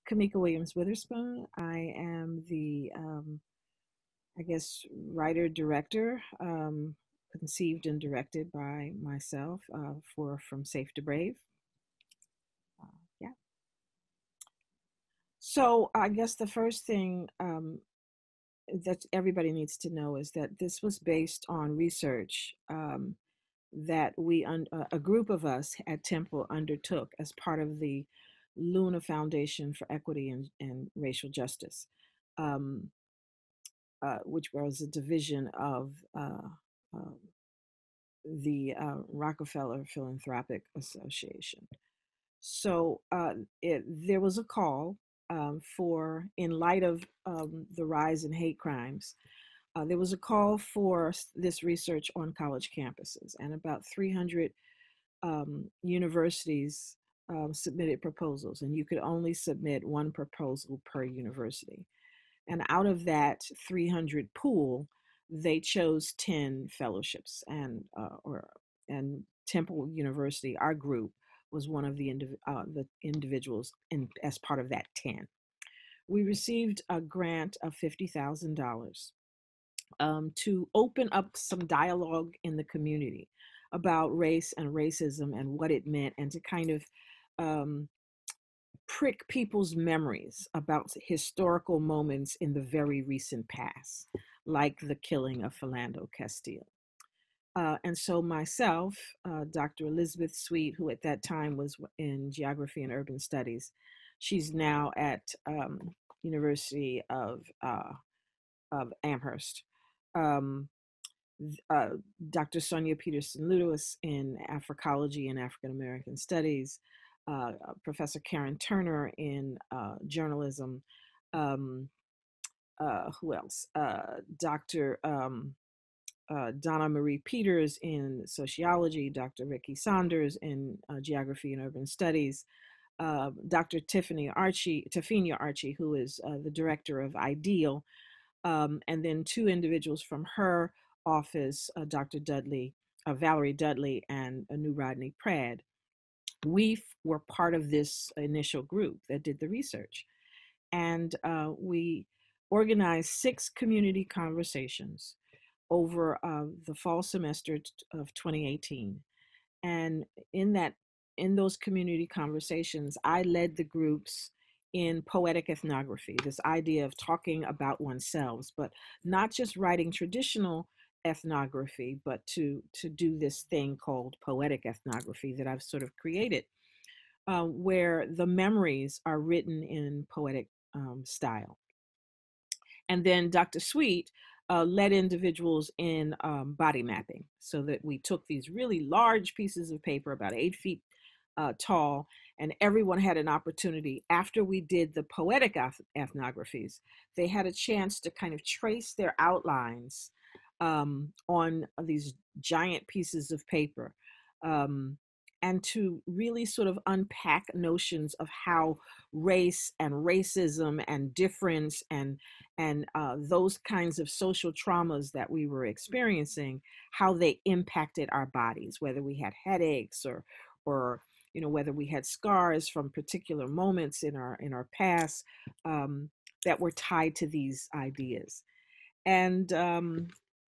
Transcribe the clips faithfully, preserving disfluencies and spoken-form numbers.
Kimmika Williams-Witherspoon. I am the, um, I guess, writer director, um, conceived and directed by myself uh, for From Safe to Brave. Uh, yeah. So I guess the first thing um, that everybody needs to know is that this was based on research um, that we, un- uh, a group of us at Temple undertook as part of the Luna Foundation for Equity and, and Racial Justice, um, uh, which was a division of uh, uh, the uh, Rockefeller Philanthropic Association. So uh, it, there was a call um, for, in light of um, the rise in hate crimes, uh, there was a call for this research on college campuses, and about three hundred um, universities um, submitted proposals, and you could only submit one proposal per university. And out of that three hundred pool, they chose ten fellowships, and uh, or and Temple University, our group, was one of the indiv- uh, the individuals in as part of that ten. We received a grant of fifty thousand dollars um, to open up some dialogue in the community about race and racism and what it meant, and to kind of um, prick people's memories about historical moments in the very recent past, like the killing of Philando Castile. Uh, and so myself, uh, Doctor Elizabeth Sweet, who at that time was in Geography and Urban Studies, she's now at um, University of, uh, of Amherst. Um, uh, Doctor Sonia Peterson Lewis in Africology and African American Studies, uh, Professor Karen Turner in uh, journalism, um, uh, who else? Uh, Doctor Um, uh, Donna Marie Peters in sociology, Doctor Ricky Saunders in uh, geography and urban studies, uh, Doctor Tiffany Archie, Tafenia Archie, who is uh, the director of IDEAL, um, and then two individuals from her office, uh, Doctor Dudley, uh, Valerie Dudley, and Anu Rodney Pratt. We f- were part of this initial group that did the research. And uh, we organized six community conversations over uh, the fall semester of twenty eighteen. And in that, in those community conversations, I led the groups in poetic ethnography, this idea of talking about oneself, but not just writing traditional ethnography, but to, to do this thing called poetic ethnography that I've sort of created, uh, where the memories are written in poetic um, style. And then Doctor Sweet uh, led individuals in um, body mapping, so that we took these really large pieces of paper, about eight feet uh, tall, and everyone had an opportunity. After we did the poetic ethnographies, they had a chance to kind of trace their outlines um, on these giant pieces of paper. Um, and to really sort of unpack notions of how race and racism and difference and and uh, those kinds of social traumas that we were experiencing, how they impacted our bodies, whether we had headaches or or you know whether we had scars from particular moments in our in our past um, that were tied to these ideas. And um,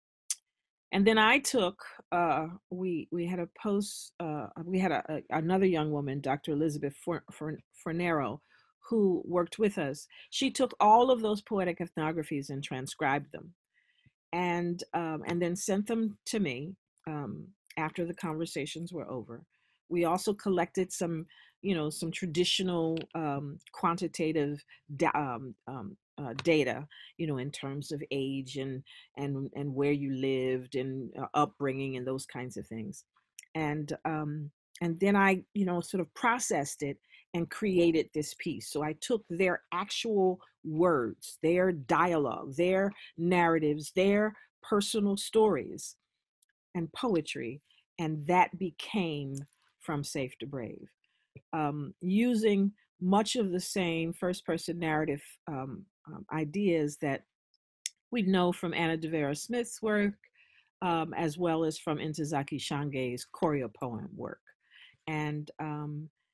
and then I took, uh, we we had a post, uh, we had a, a, another young woman, Doctor Elizabeth For, For, Fornero, who worked with us. She took all of those poetic ethnographies and transcribed them, and um, and then sent them to me um, after the conversations were over. We also collected some, you know, some traditional um, quantitative da- um, um, uh, data, you know, in terms of age and and and where you lived and uh, upbringing and those kinds of things, and um, and then I, you know, sort of processed it and created this piece. So I took their actual words, their dialogue, their narratives, their personal stories and poetry, and that became From Safe to Brave, um, using much of the same first person narrative um, um, ideas that we know from Anna Devera Smith's work, um, as well as from Ntozake Shange's choreo poem work. And um,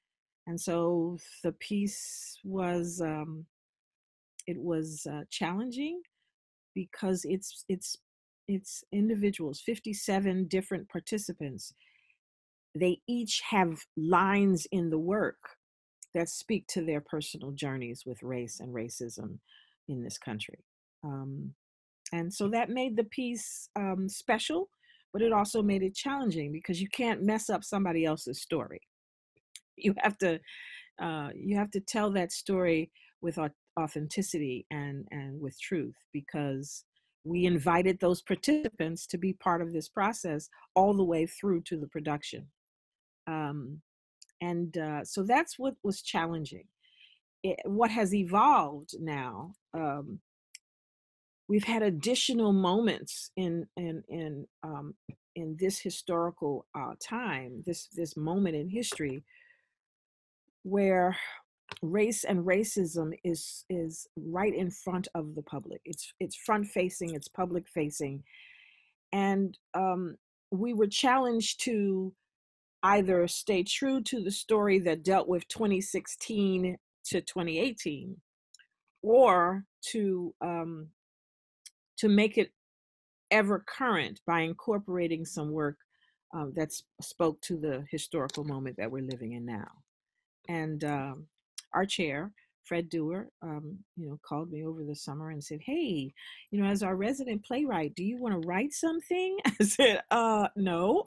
And so the piece was um, it was uh, challenging because it's it's it's individuals, fifty-seven different participants. They each have lines in the work that speak to their personal journeys with race and racism in this country. Um, and so that made the piece um, special, but it also made it challenging because you can't mess up somebody else's story. You have to uh, you have to tell that story with authenticity and and with truth, because we invited those participants to be part of this process all the way through to the production. Um, and uh, so that's what was challenging. It, what has evolved now, um, we've had additional moments in in in um, in this historical uh, time, this this moment in history, where race and racism is is right in front of the public. It's it's front facing, it's public facing, and um, we were challenged to either stay true to the story that dealt with twenty sixteen to twenty eighteen, or to um, to make it ever current by incorporating some work um, that spoke to the historical moment that we're living in now. And um, our chair, Fred Dewar, um, you know, called me over the summer and said, "Hey, you know, as our resident playwright, do you want to write something?" I said, "Uh, no."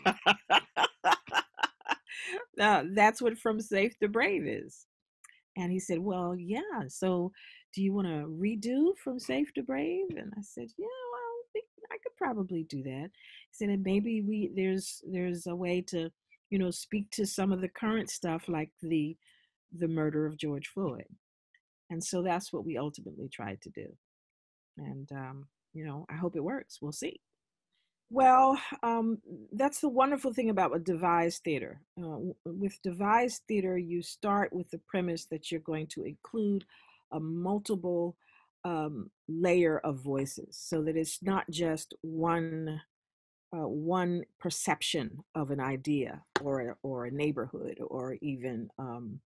uh, that's what From Safe to Brave is. And he said, "Well, yeah. So, do you want to redo From Safe to Brave?" And I said, "Yeah, well, I think I could probably do that." He said, "And maybe we there's there's a way to, you know, speak to some of the current stuff, like the the murder of George Floyd." And so that's what we ultimately tried to do. And um, you know, I hope it works. We'll see. Well, um, that's the wonderful thing about a devised theater. Uh, with devised theater, you start with the premise that you're going to include a multiple um, layer of voices, so that it's not just one uh, one perception of an idea or a, or a neighborhood, or even um,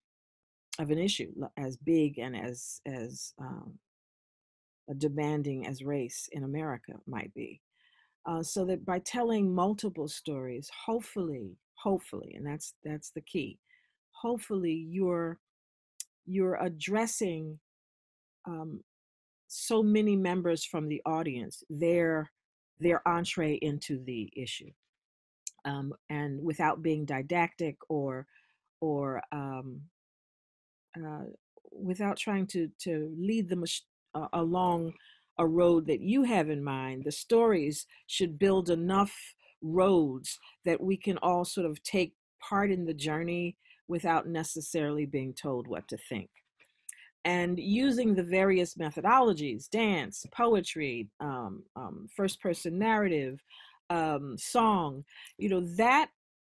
of an issue as big and as as um, demanding as race in America might be. Uh, so that by telling multiple stories, hopefully, hopefully, and that's that's the key, hopefully you're you're addressing um, so many members from the audience, their their entree into the issue, um, and without being didactic or or um, uh, without trying to to lead them uh, along a road that you have in mind. The stories should build enough roads that we can all sort of take part in the journey without necessarily being told what to think. And using the various methodologies, dance, poetry, um, um, first person narrative, um, song, you know, that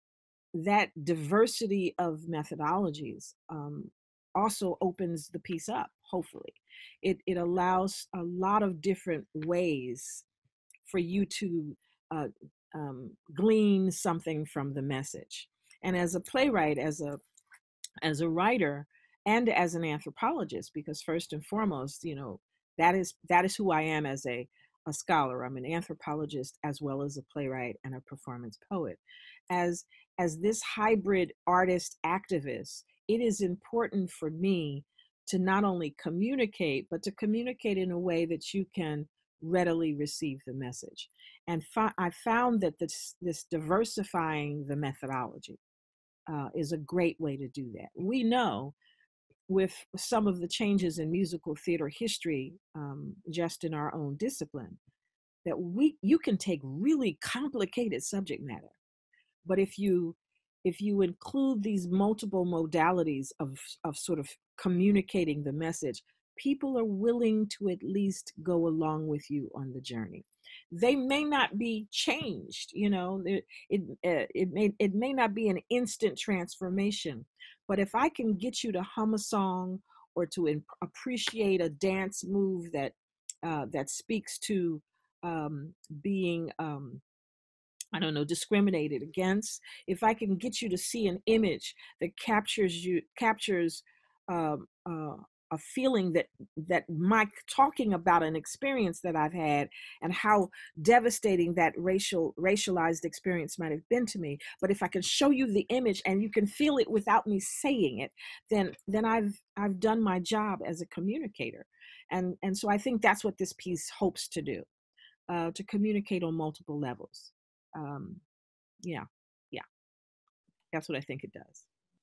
that diversity of methodologies um, also opens the piece up, hopefully. It, it allows a lot of different ways for you to uh, um, glean something from the message. And as a playwright, as a as a writer, and as an anthropologist, because first and foremost, you know, that is that is who I am as a a scholar. I'm an anthropologist as well as a playwright and a performance poet. As as this hybrid artist activist, it is important for me to not only communicate, but to communicate in a way that you can readily receive the message. And fi- I found that this this diversifying the methodology uh, is a great way to do that. We know with some of the changes in musical theater history, um, just in our own discipline, that we you can take really complicated subject matter, but if you if you include these multiple modalities of of sort of communicating the message, people are willing to at least go along with you on the journey. They may not be changed, you know, it it, uh, it may it may not be an instant transformation, but if I can get you to hum a song or to in, appreciate a dance move that uh, that speaks to um, being um, I don't know, discriminated against, if I can get you to see an image that captures you, captures um, uh, a feeling that that my talking about an experience that I've had and how devastating that racial racialized experience might have been to me. But if I can show you the image and you can feel it without me saying it, then then I've I've done my job as a communicator. And and so I think that's what this piece hopes to do, uh, to communicate on multiple levels. Um, yeah, yeah, that's what I think it does.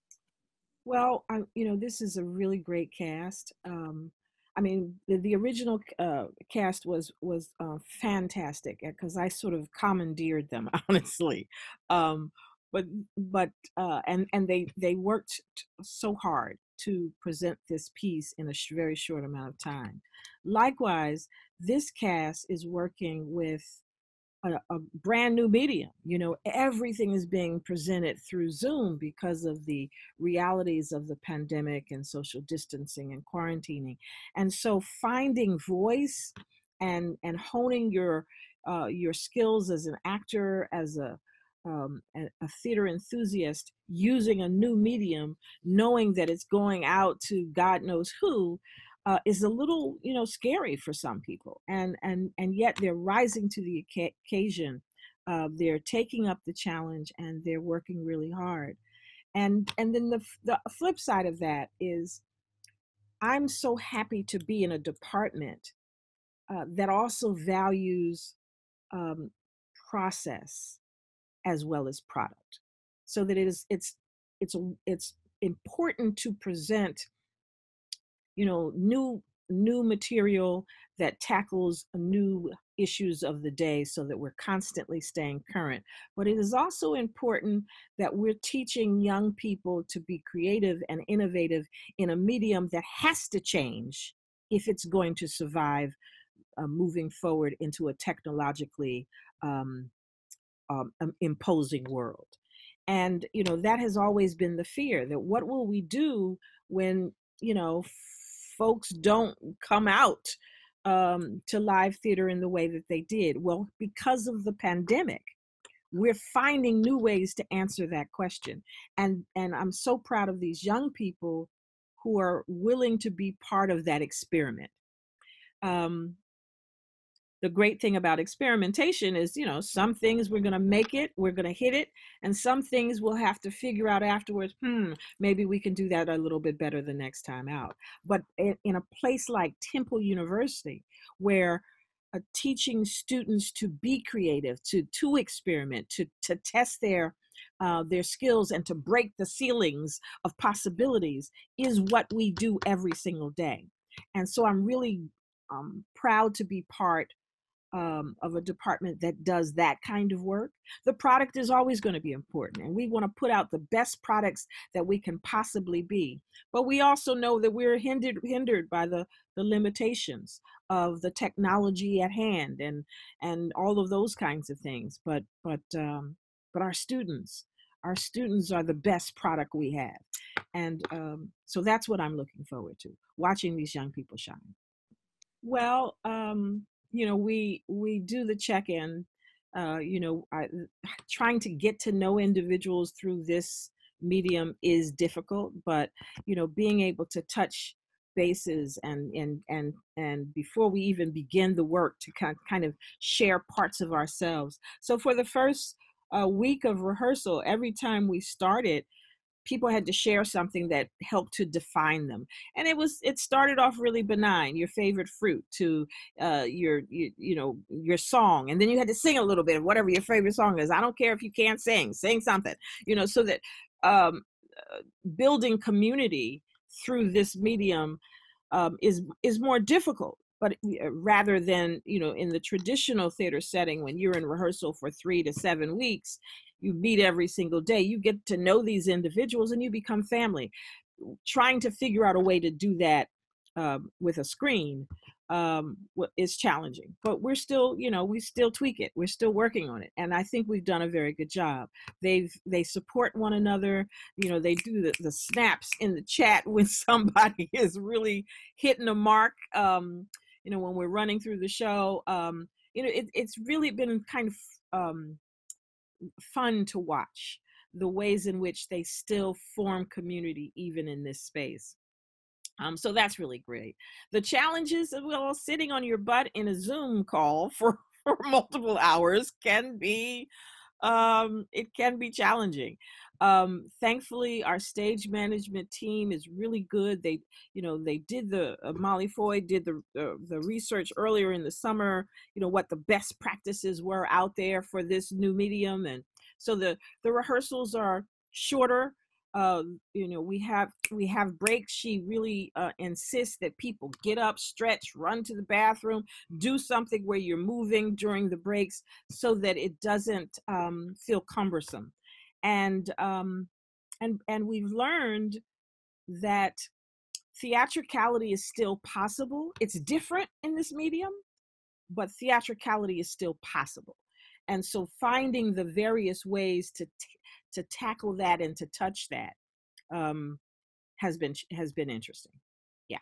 Well, I, you know, this is a really great cast. Um, I mean, the, the original uh, cast was was uh, fantastic because I sort of commandeered them, honestly. Um, but but uh, and and they they worked so hard to present this piece in a sh- very short amount of time. Likewise, this cast is working with a, a brand new medium. You know, everything is being presented through Zoom because of the realities of the pandemic and social distancing and quarantining. And so finding voice and and honing your uh, your skills as an actor, as a um, a, a theater enthusiast, using a new medium, knowing that it's going out to God knows who, uh, is a little, you know, scary for some people, and and and yet they're rising to the occasion. Uh, they're taking up the challenge and they're working really hard. And and then the the flip side of that is, I'm so happy to be in a department uh, that also values um, process as well as product, so that it is it's it's it's important to present, you know, new new material that tackles new issues of the day so that we're constantly staying current. But it is also important that we're teaching young people to be creative and innovative in a medium that has to change if it's going to survive, uh, moving forward into a technologically um, um, imposing world. And, you know, that has always been the fear, that what will we do when, you know, folks don't come out um, to live theater in the way that they did? Well, because of the pandemic, we're finding new ways to answer that question. And, and I'm so proud of these young people who are willing to be part of that experiment. Um, the great thing about experimentation is, you know, some things we're going to make it, we're going to hit it, and some things we'll have to figure out afterwards, hmm, maybe we can do that a little bit better the next time out. But in, in a place like Temple University, where uh, teaching students to be creative, to to experiment, to to test their uh, their skills and to break the ceilings of possibilities is what we do every single day. And so I'm really um, proud to be part um, of a department that does that kind of work. The product is always going to be important, and we want to put out the best products that we can possibly be. But we also know that we're hindered hindered by the the limitations of the technology at hand, and and all of those kinds of things. But but um, but our students, our students are the best product we have, and um, so that's what I'm looking forward to: watching these young people shine. Well, um, you know, we we do the check-in. Uh, you know, I, trying to get to know individuals through this medium is difficult, but you know, being able to touch bases and and and and before we even begin the work, to kind kind of share parts of ourselves. So for the first uh, week of rehearsal, every time we started, people had to share something that helped to define them. And it was it started off really benign: your favorite fruit, to uh your you, you know, your song, and then you had to sing a little bit of whatever your favorite song is. I don't care if you can't sing, sing something, you know, so that um uh, building community through this medium um, is is more difficult. But uh, rather than, you know, in the traditional theater setting, when you're in rehearsal for three to seven weeks, you meet every single day, you get to know these individuals and you become family. Trying to figure out a way to do that um, with a screen um, is challenging, but we're still, you know, we still tweak it. We're still working on it. And I think we've done a very good job. They've, they support one another. You know, they do the, the snaps in the chat when somebody is really hitting a mark. Um, you know, when we're running through the show, um, you know, it, it's really been kind of, um, fun to watch the ways in which they still form community even in this space. Um, so that's really great. The challenges of, well, sitting on your butt in a Zoom call for, for multiple hours can be um, it can be challenging. Um, thankfully, our stage management team is really good. They, you know, they did the uh, Molly Foy did the uh, the research earlier in the summer. You know what the best practices were out there for this new medium, and so the the rehearsals are shorter. Uh, you know, we have we have breaks. She really uh, insists that people get up, stretch, run to the bathroom, do something where you're moving during the breaks, so that it doesn't um, feel cumbersome. And um, and and we've learned that theatricality is still possible. It's different in this medium, but theatricality is still possible. And so finding the various ways to t- to tackle that and to touch that um, has been has been interesting. Yeah.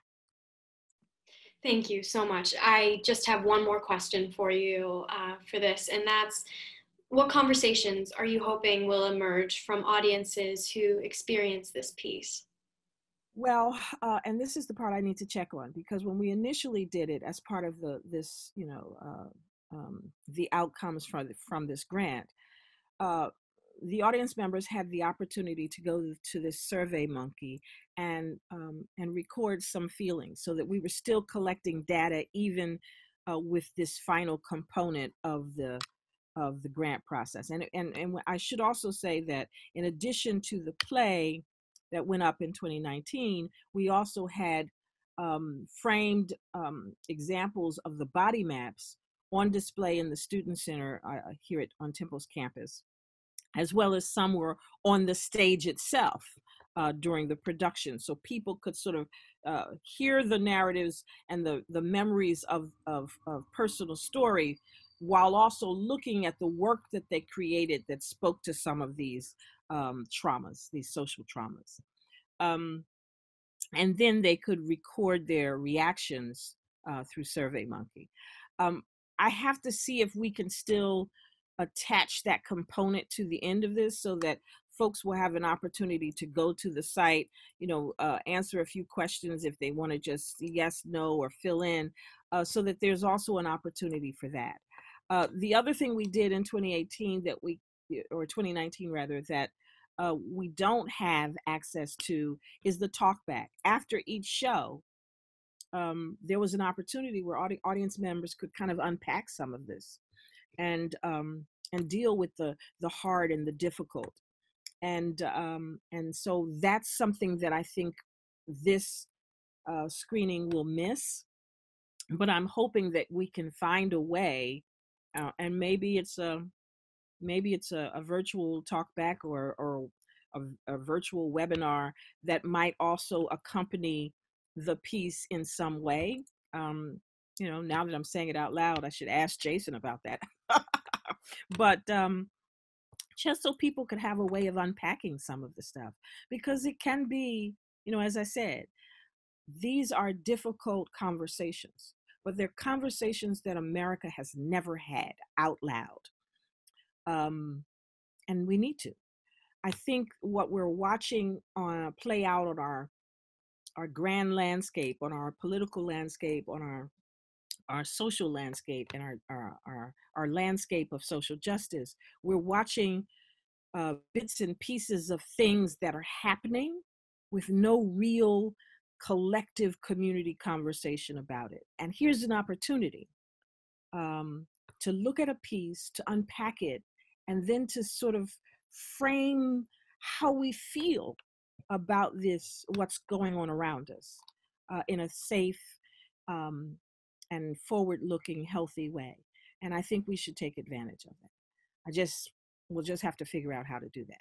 Thank you so much. I just have one more question for you uh, for this, and that's, what conversations are you hoping will emerge from audiences who experience this piece? Well, uh, and this is the part I need to check on, because when we initially did it as part of the this, you know, uh, um, the outcomes from the, from this grant, uh, the audience members had the opportunity to go to this Survey Monkey and um, and record some feelings, so that we were still collecting data even uh, with this final component of the of the grant process. And and and I should also say that in addition to the play that went up in twenty nineteen, we also had um, framed um, examples of the body maps on display in the Student Center uh, here at, on Temple's campus, as well as some were on the stage itself uh, during the production. So people could sort of uh, hear the narratives and the, the memories of, of, of personal story, while also looking at the work that they created that spoke to some of these um, traumas, these social traumas. Um, and then they could record their reactions uh, through SurveyMonkey. Um, I have to see if we can still attach that component to the end of this, so that folks will have an opportunity to go to the site, you know, uh, answer a few questions if they want to just yes, no, or fill in, uh, so that there's also an opportunity for that. Uh, the other thing we did in twenty eighteen that we, or twenty nineteen rather, that uh, we don't have access to is the talkback. After each show, um, there was an opportunity where audi- audience members could kind of unpack some of this and um, and deal with the the hard and the difficult. And um, and so that's something that I think this uh, screening will miss. But I'm hoping that we can find a way, uh, and maybe it's a maybe it's a, a virtual talk back, or or a, a virtual webinar that might also accompany the piece in some way. Um, you know, now that I'm saying it out loud, I should ask Jason about that. But um, just so people could have a way of unpacking some of the stuff, because it can be, you know, as I said, these are difficult conversations, but they're conversations that America has never had out loud. Um, and we need to. I think what we're watching uh, play out on our our grand landscape, on our political landscape, on our our social landscape, and our our our, our landscape of social justice, we're watching uh, bits and pieces of things that are happening with no real collective community conversation about it. And here's an opportunity um, to look at a piece, to unpack it, and then to sort of frame how we feel about this, what's going on around us, uh, in a safe um, and forward-looking, healthy way. And I think we should take advantage of it. I just, we'll just have to figure out how to do that.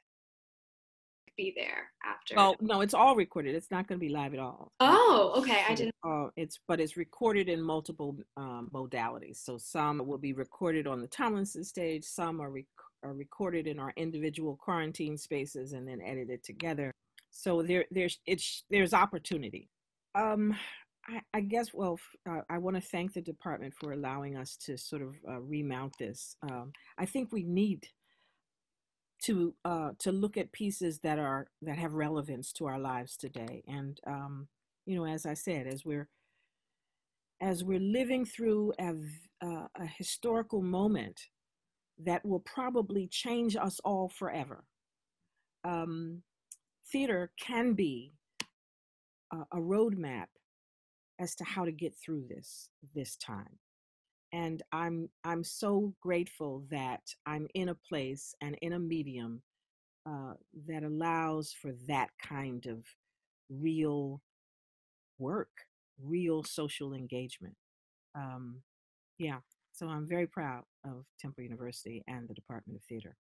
Be there after. Well, no, it's all recorded. It's not going to be live at all. Oh, okay. I didn't. Uh, it's but it's recorded in multiple um, modalities. So some will be recorded on the Tomlinson stage. Some are, rec- are recorded in our individual quarantine spaces and then edited together. So there, there's it's there's opportunity. Um, I, I guess. Well, uh, I want to thank the department for allowing us to sort of uh, remount this. Um, I think we need to uh, to look at pieces that are that have relevance to our lives today. And um, you know, as I said, as we're as we're living through a, uh, a historical moment that will probably change us all forever, um, theater can be a, a roadmap as to how to get through this this time. And I'm I'm so grateful that I'm in a place and in a medium uh, that allows for that kind of real work, real social engagement. Um, yeah, so I'm very proud of Temple University and the Department of Theater.